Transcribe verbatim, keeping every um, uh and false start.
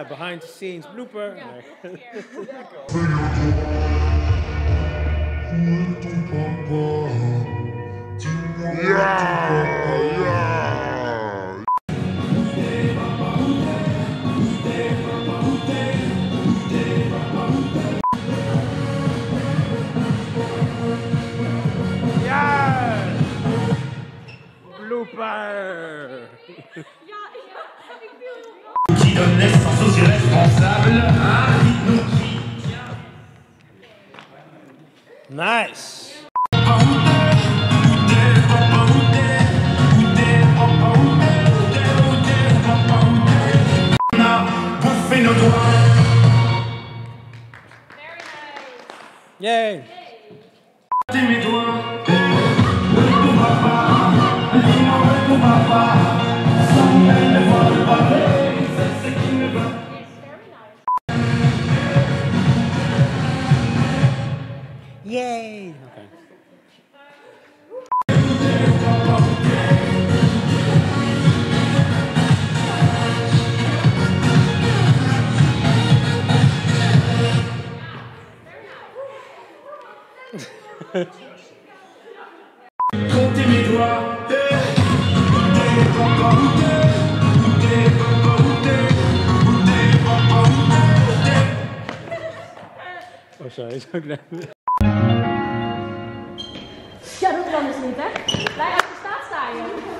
behind the scenes blooper. Ja, Nee. nog een keer. Ja, ja. Ja! Blooper! Ja, ja, ik viel heel graag. Qui donne naissance aux irresponsables, hein, dites-nous qui. Nice! On a bouffé nos doigts. Very nice. Yay! T'es mes doigts. Le tout papa, dis-moi le tout papa. Sans même ne voir le pavé, c'est ce qui me va. Yes, very nice. Yay! Okay. Comptez mes doigts. Oh, sorry, is ook leuk. Ja, dat kan dus niet, hè? Wij uit de staat sta je.